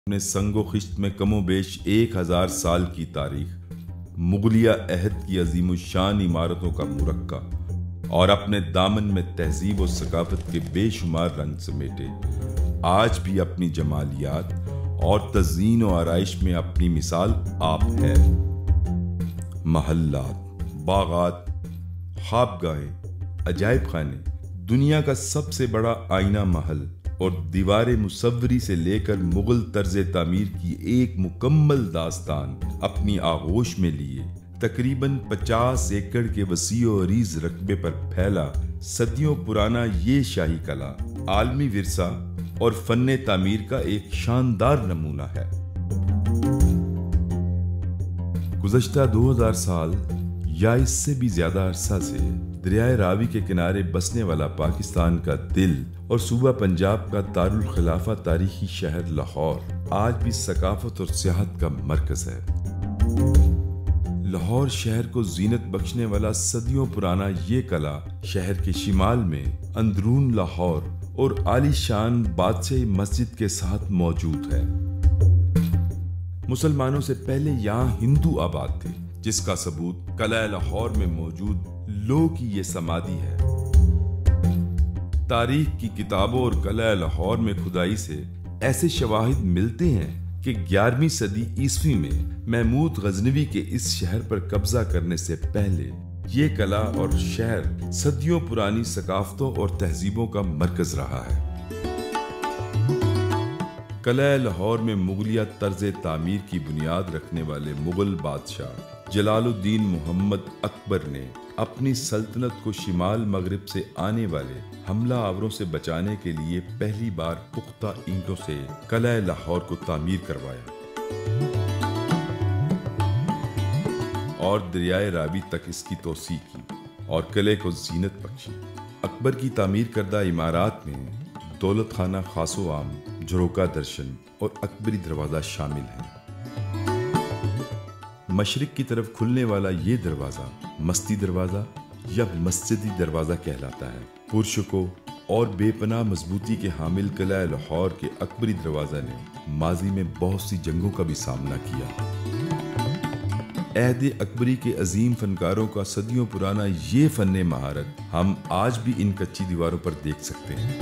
اپنے سنگ و خشت میں کم و بیش 1000 سال کی تاریخ، مغلیہ عہد کی عظیم الشان عمارتوں کا مرقع اور اپنے دامن میں تہذیب و ثقافت کے بے شمار رنگ سمیٹے آج بھی اپنی جمالیات اور تزئین و آرائش میں اپنی مثال آپ ہے۔ محلات، باغات، خوابگاہیں، عجائب خانے، دنیا کا سب سے بڑا آئینہ محل اور دیوار مصوری سے لے کر مغل طرز تعمیر کی ایک مکمل داستان اپنی آغوش میں لیے تقریباً 50 ایکڑ کے وسیع و عریض رقبے پر پھیلا صدیوں پرانا یہ شاہی قلعہ عالمی ورثہ اور فن تعمیر کا ایک شاندار نمونہ ہے۔ گزشتہ 2000 سال یا اس سے بھی زیادہ عرصہ سے دریائے راوی کے کنارے بسنے والا پاکستان کا دل اور صوبہ پنجاب کا دارالخلافہ تاریخی شہر لاہور آج بھی ثقافت اور سیاحت کا مرکز ہے۔ لاہور شہر کو زینت بخشنے والا صدیوں پرانا یہ قلعہ شہر کے شمال میں اندرون لاہور اور عالی شان بادشاہی مسجد کے ساتھ موجود ہے۔ مسلمانوں سے پہلے یہاں ہندو آباد تھے، جس کا ثبوت قلعہ لاہور میں موجود لوح کی یہ سمادھی ہے۔ تاریخ کی کتابوں اور قلعہ لاہور میں کھدائی سے ایسے شواہد ملتے ہیں کہ 11ویں صدی عیسوی میں محمود غزنوی کے اس شہر پر قبضہ کرنے سے پہلے یہ قلعہ اور شہر صدیوں پرانی ثقافتوں اور تہذیبوں کا مرکز رہا ہے۔ قلعہ لاہور میں مغلیہ طرز تعمیر کی بنیاد رکھنے والے مغل بادشاہ جلال الدین محمد اکبر نے اپنی سلطنت کو شمال مغرب سے آنے والے حملہ آوروں سے بچانے کے لیے پہلی بار پختہ اینٹوں سے قلعہ لاہور کو تعمیر کروایا اور دریائے راوی تک اس کی توسیع کی اور قلعے کو زینت بخشی۔ اکبر کی تعمیر کردہ عمارات میں دولت خانہ خاص و عام، جھروکا درشن اور اکبری دروازہ شامل ہیں۔ مشرق کی طرف کھلنے والا یہ دروازہ مستی دروازہ یا مسجدی دروازہ کہلاتا ہے۔ پرشکو اور بے پناہ مضبوطی کے حامل قلعہ لاہور کے اکبری دروازہ نے ماضی میں بہت سی جنگوں کا بھی سامنا کیا۔ عہد اکبری کے عظیم فنکاروں کا صدیوں پرانا یہ فن مہارت ہم آج بھی ان کچی دیواروں پر دیکھ سکتے ہیں۔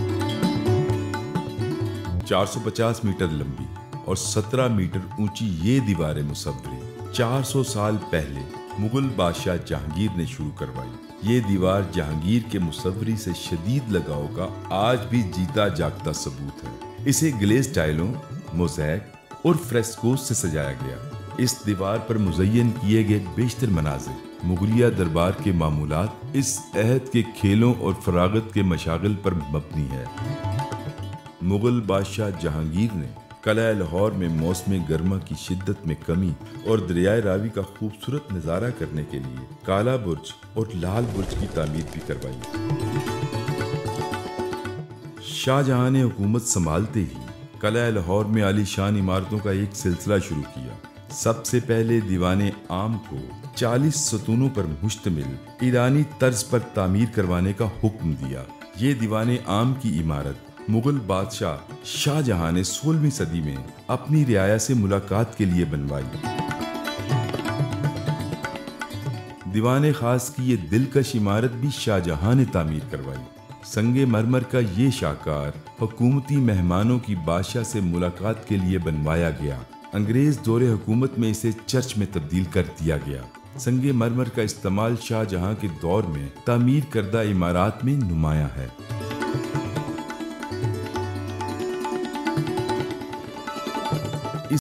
450 میٹر لمبی اور 17 میٹر اونچی یہ دیوار مصوری 400 سال پہلے مغل بادشاہ جہانگیر نے شروع کروائی۔ یہ دیوار جہانگیر کے مصوری سے شدید لگاؤ کا آج بھی جیتا جاگتا ثبوت ہے۔ اسے گلیز ٹائلوں، موزیک اور فریسکوز سے سجایا گیا۔ اس دیوار پر مزین کیے گئے بیشتر مناظر مغلیہ دربار کے معمولات اس عہد کے کھیلوں اور فراغت کے مشاغل پر مبنی ہے۔ مغل بادشاہ جہانگیر نے قلعہ لاہور میں موسم گرما کی شدت میں کمی اور دریائے راوی کا خوبصورت نظارہ کرنے کے لیے کالا برج اور لال برج کی تعمیر بھی کروائی۔ شاہ جہاں نے حکومت سنبھالتے ہی قلعہ لاہور میں عالی شان عمارتوں کا ایک سلسلہ شروع کیا۔ سب سے پہلے دیوان عام کو 40 ستونوں پر مشتمل ایرانی طرز پر تعمیر کروانے کا حکم دیا۔ یہ دیوان عام کی عمارت مغل بادشاہ شاہ جہاں نے 16ویں صدی میں اپنی رعایا سے ملاقات کے لیے بنوائی۔ دیوان خاص کی یہ دلکش عمارت بھی شاہ جہاں نے تعمیر کروائی۔ سنگ مرمر کا یہ شاہکار حکومتی مہمانوں کی بادشاہ سے ملاقات کے لیے بنوایا گیا۔ انگریز دور حکومت میں اسے چرچ میں تبدیل کر دیا گیا۔ سنگ مرمر کا استعمال شاہ جہاں کے دور میں تعمیر کردہ عمارات میں نمایاں ہے۔